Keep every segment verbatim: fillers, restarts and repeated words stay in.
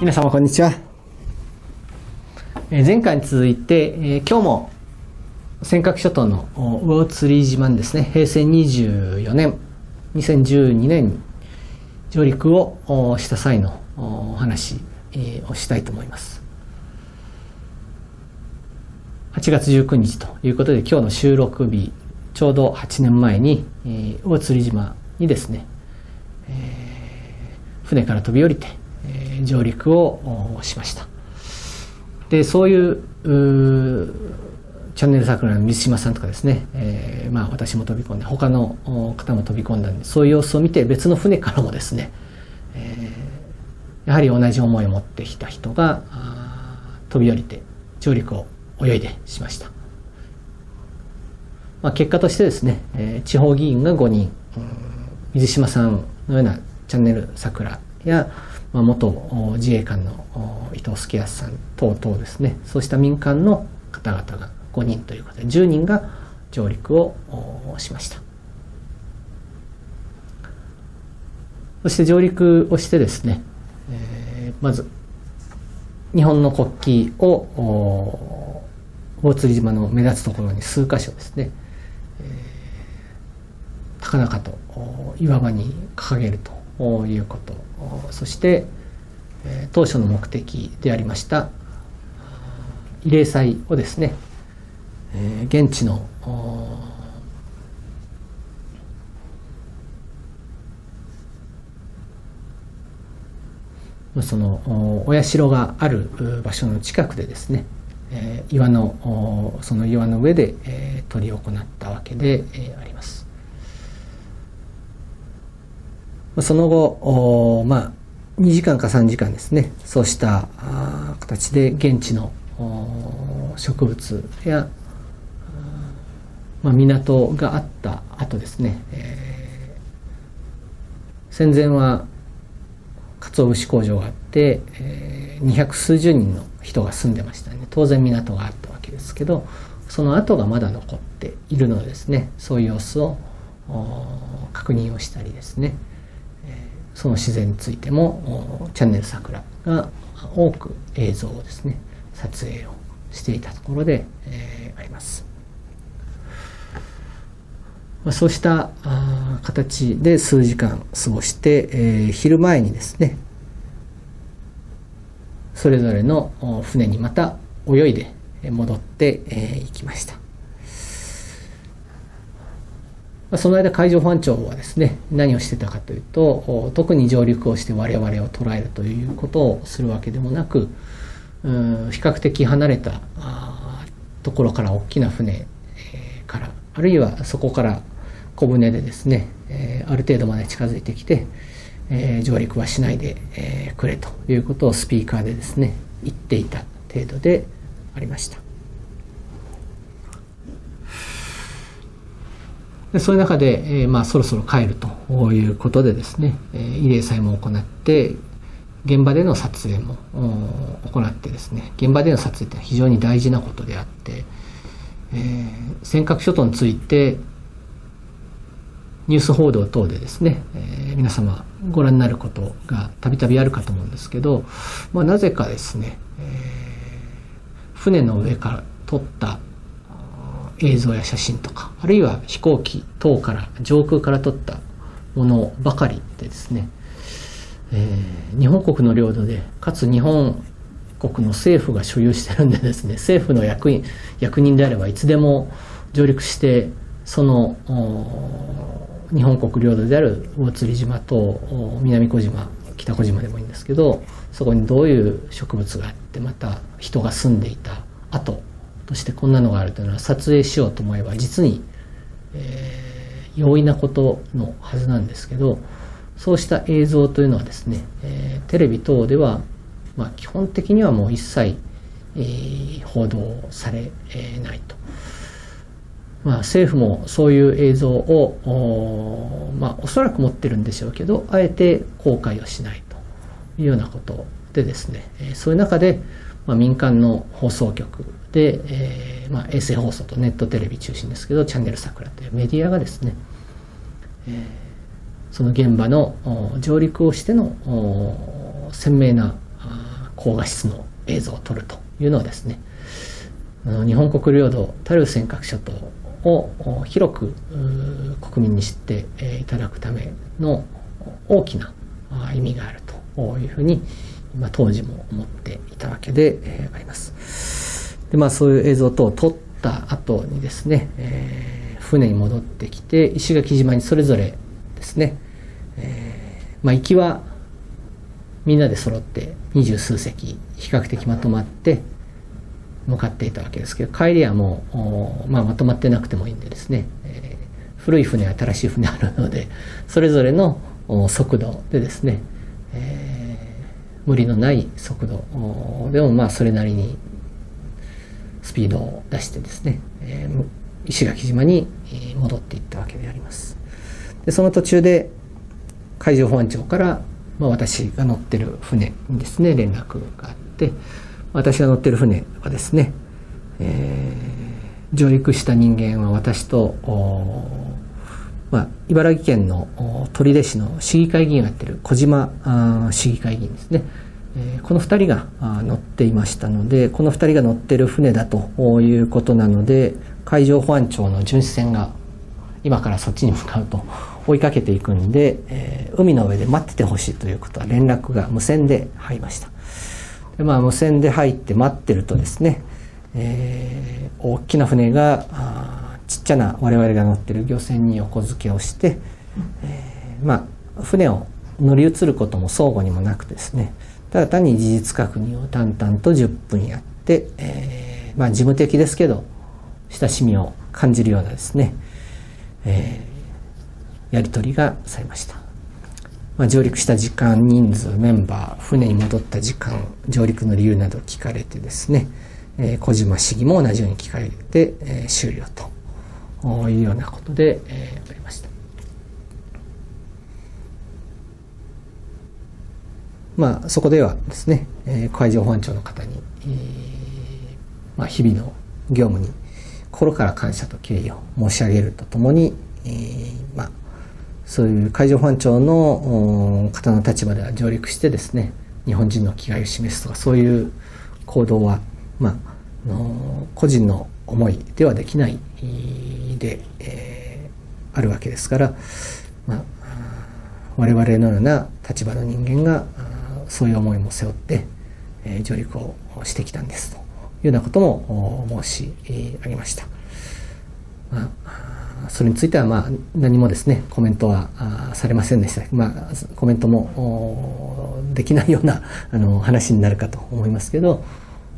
皆様こんにちは。えー前回に続いて、えー今日も尖閣諸島の魚釣島にですね、平成にじゅうよねん、にせんじゅうにねんに上陸をおした際のお話、えーをしたいと思います。はちがつじゅうくにちということで、今日の収録日、ちょうどはちねんまえに、えー魚釣島にですね、えー船から飛び降りて、えー上陸をおしました。で、そういう、うチャンネル桜の水島さんとかですね、えーまあ私も飛び込んで、他の方も飛び込んだんで、そういう様子を見て、別の船からもですね、えーやはり同じ思いを持ってきた人があー飛び降りて上陸を泳いでしました。まあ、結果としてですね、えー地方議員がごにん、うん、水島さんのようなチャンネル桜や、まあ、元自衛官の伊藤助康さん等々ですね、そうした民間の方々がごにんということでじゅうにんが上陸をしました。そして上陸をしてですね、えー、まず日本の国旗を魚釣島の目立つところに数箇所ですね、えー、高々と岩場に掲げるということ、そして当初の目的でありました慰霊祭をですね、現地のそのお社がある場所の近くでですね、岩のその岩の上で執り行ったわけであります。その後、まあ、にじかんかさんじかんですね、そうした形で現地の植物や、まあ、港があった後ですね、えー、戦前は鰹節工場があって、えー、にひゃくすうじゅうにんの人が住んでましたね。当然港があったわけですけど、その跡がまだ残っているのでですね、そういう様子を確認をしたりですね、その自然についてもチャンネル桜が多く映像をですね撮影をしていたところで、えー、あります。まあ、そうしたあ形で数時間過ごして、えー、昼前にですねそれぞれの船にまた泳いで戻ってい、えー、きました。その間海上保安庁はですね何をしてたかというと、特に上陸をして我々を捉えるということをするわけでもなく、比較的離れたところから大きな船から、あるいはそこから小舟でですねある程度まで近づいてきて、上陸はしないでくれということをスピーカーでですね言っていた程度でありました。でそういう中で、えーまあ、そろそろ帰るということでですね、えー、慰霊祭も行って、現場での撮影も行ってですね、現場での撮影って非常に大事なことであって、えー、尖閣諸島についてニュース報道等でですね、えー、皆様ご覧になることがたびたびあるかと思うんですけど、まあ、なぜかですね、えー、船の上から撮った映像や写真とか、あるいは飛行機等から上空から撮ったものばかりでですね、えー、日本国の領土で、かつ日本国の政府が所有してるんでですね、政府の役員役人であればいつでも上陸して、その日本国領土である魚釣島と南小島、北小島でもいいんですけど、そこにどういう植物があって、また人が住んでいた跡そしてこんなのがあるというのは撮影しようと思えば実に、えー、容易なことのはずなんですけど、そうした映像というのはですね、えー、テレビ等では、まあ、基本的にはもう一切、えー、報道されないと。まあ、政府もそういう映像をお,、まあ、おそらく持ってるんでしょうけど、あえて公開をしないというようなことでですね、えー、そういう中で、まあ、民間の放送局で、えーまあ、衛星放送とネットテレビ中心ですけど、チャンネル桜というメディアがですね、えー、その現場の上陸をしての鮮明な高画質の映像を撮るというのはですね、あの日本国領土タル尖閣諸島を広く国民に知っていただくための大きな意味があるというふうに、まあ、当時も思っていたわけであります。で、まあ、そういう映像等を撮った後にですね、えー、船に戻ってきて石垣島にそれぞれですね、えーまあ、行きはみんなで揃って二十数隻比較的まとまって向かっていたわけですけど、帰りはもう、まあ、まとまってなくてもいいんでですね、えー、古い船新しい船あるのでそれぞれの速度でですね、えー、無理のない速度でもまあそれなりにスピードを出してですね、えー、石垣島に戻っていったわけであります。でその途中で海上保安庁から、まあ、私が乗ってる船にですね連絡があって、私が乗ってる船はですね、えー、上陸した人間は私と、まあ、茨城県の取手市の市議会議員をやってる小島市議会議員ですね、えー、このふたりが乗っていましたので、このふたりが乗ってる船だということなので、海上保安庁の巡視船が今からそっちに向かうと追いかけていくんで、えー、海の上で待っててほしいということは連絡が無線で入りました。で、まあ、無線で入って待ってるとですね、えー、大きな船がちっちゃな我々が乗ってる漁船に横付けをして、えー、まあ船を乗り移ることも相互にもなくですね、ただ単に事実確認を淡々とじゅっぷんやって、えー、まあ事務的ですけど親しみを感じるようなですね、えー、やり取りがされました。まあ、上陸した時間、人数、メンバー、船に戻った時間、上陸の理由など聞かれてですね、えー、小島市議も同じように聞かれて、えー、終了というようなことで、えー、ありました。まあ、そこではですね、えー、海上保安庁の方に、えーまあ、日々の業務に心から感謝と敬意を申し上げるとともに、えーまあ、そういう海上保安庁の方の立場では上陸してですね、日本人の気概を示すとか、そういう行動は、まあ、の個人の思いではできないで、えー、あるわけですから、まあ、我々のような立場の人間がそういう思いも背負って、えー、上陸をしてきたんですというようなことも申し上げました。まあ、それについてはまあ何もですねコメントはされませんでした。まあ、コメントもできないようなあの話になるかと思いますけど、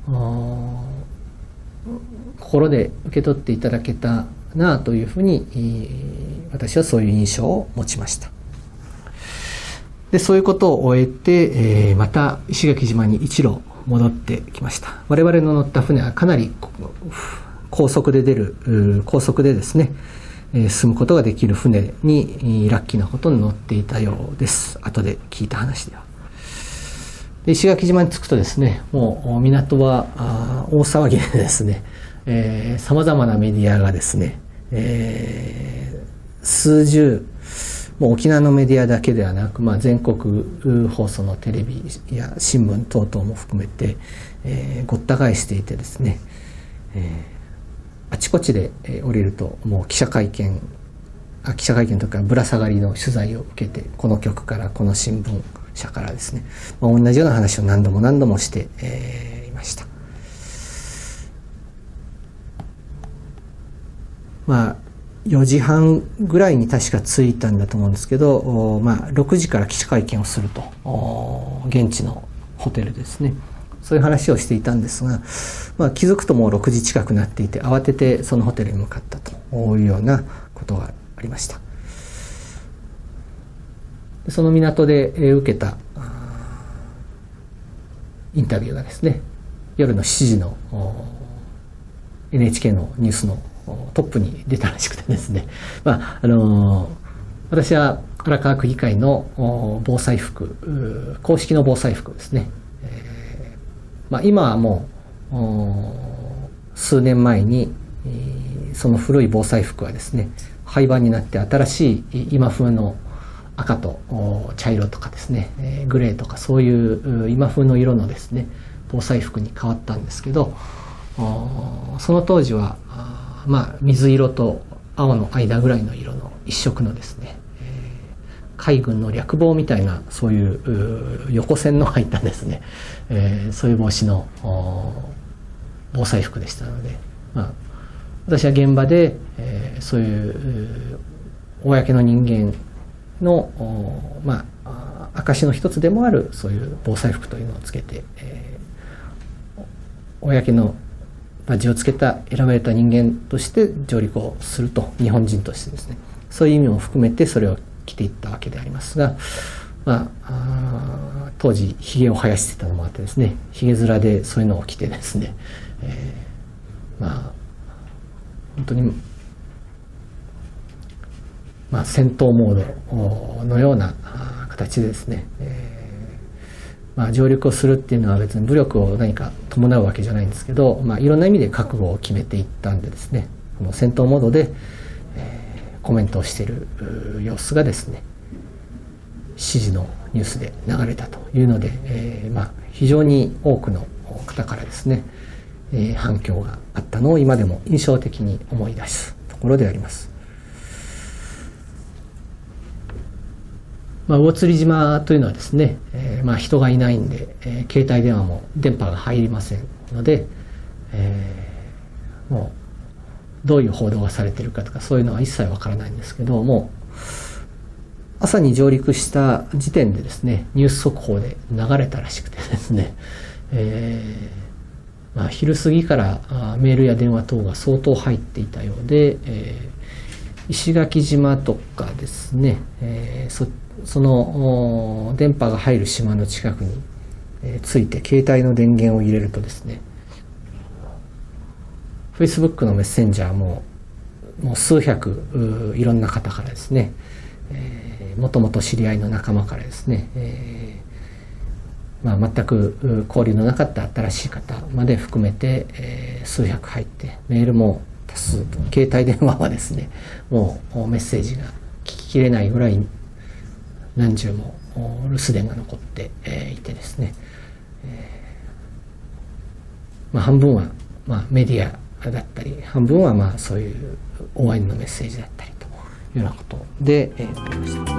心で受け取っていただけたなというふうに私はそういう印象を持ちました。でそういうことを終えて、えー、また石垣島に一路戻ってきました。我々の乗った船はかなり高速で出る高速でですね、えー、進むことができる船にラッキーなことに乗っていたようです。後で聞いた話では。で石垣島に着くとですね、もう港は大騒ぎでですね、さまざまなメディアがですね、えー、数十もう沖縄のメディアだけではなく、まあ、全国放送のテレビや新聞等々も含めて、えー、ごった返していてですね、えー、あちこちで、えー、降りるともう記者会見あ記者会見とかぶら下がりの取材を受けて、この局からこの新聞社からですね、まあ、同じような話を何度も何度もして、えー、いました。まあよじはんぐらいに確か着いたんだと思うんですけど、まあ、ろくじから記者会見をすると、現地のホテルですね、そういう話をしていたんですが、まあ、気づくともうろくじ近くなっていて、慌ててそのホテルに向かったというようなことがありました。その港で受けたインタビューがですね、夜のしちじの エヌエイチケー のニュースのトップに出たらしくてですね、まああのー、私は荒川区議会の防災服、公式の防災服ですね、えーまあ、今はもう数年前にその古い防災服はですね廃盤になって、新しい今風の赤と茶色とかですね、えー、グレーとかそういう今風の色のですね防災服に変わったんですけど、その当時はまあ水色と青の間ぐらいの色の一色のですね、海軍の略帽みたいなそういう横線の入ったですね、えー、そういう帽子の防災服でしたので、まあ、私は現場で、えー、そういう公の人間の、まあ、証の一つでもあるそういう防災服というのをつけて、えー、公のバッジをつけた選ばれた人間として上陸をすると、日本人としてですね、そういう意味も含めてそれを着ていったわけでありますが、まあ、あ当時ひげを生やしてたのもあってですね、ひげ面でそういうのを着てですね、えー、まあ本当に、まあ、戦闘モードのような形でですね、えーまあ、上陸をするっていうのは別に武力を何か伴うわけじゃないんですけど、まあ、いろんな意味で覚悟を決めていったんでですね、この戦闘モードで、えーコメントをしている様子がですね、支持のニュースで流れたというので、えーまあ、非常に多くの方からですね、えー、反響があったのを今でも印象的に思い出すところであります。まあ、魚釣島というのはですね、えーまあ、人がいないんで、えー、携帯電話も電波が入りませんので、えー、もうどういう報道がされているかとかそういうのは一切わからないんですけども、朝に上陸した時点でですね、ニュース速報で流れたらしくてですね、えーまあ、昼過ぎからメールや電話等が相当入っていたようで、えー、石垣島とかですね、えー、そ, その電波が入る島の近くに、えー、ついて携帯の電源を入れるとですね、Facebook のメッセンジャーももう数百いろんな方からですね、えー、もともと知り合いの仲間からですね、えーまあ、全く交流のなかった新しい方まで含めて、えー、数百入って、メールも多数と、携帯電話はですね、もうメッセージが聞ききれないぐらい何十も留守電が残っていてですね、えーまあ、半分はまあメディアだったり、半分はまあそういう応援のメッセージだったりというようなことで、えー、ました。